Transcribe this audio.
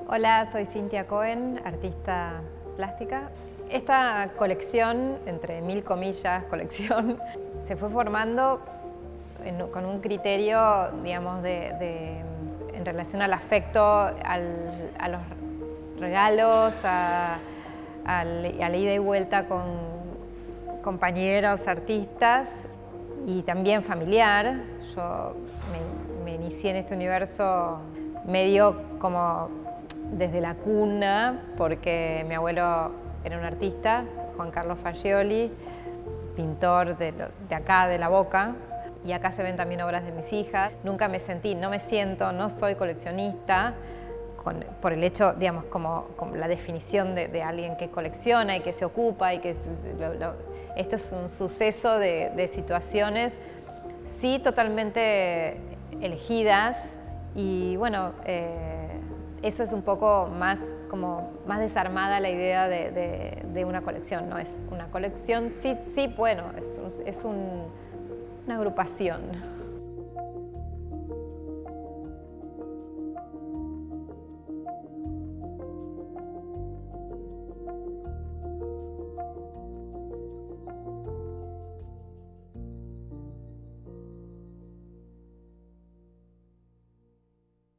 Hola, soy Cintia Cohen, artista plástica. Esta colección, entre mil comillas, colección, se fue formando con un criterio, digamos, en relación al afecto, a los regalos, a la ida y vuelta con compañeros artistas y también familiar. Yo me inicié en este universo medio como desde la cuna, porque mi abuelo era un artista, Juan Carlos Fagioli, pintor de acá, de La Boca, y acá se ven también obras de mis hijas. Nunca me sentí, no me siento, no soy coleccionista, por el hecho, digamos, como la definición de alguien que colecciona y que se ocupa y que esto es un suceso de situaciones, sí, totalmente elegidas, y bueno, eso es un poco más, más desarmada la idea de una colección. No es una colección, sí, bueno, es una agrupación.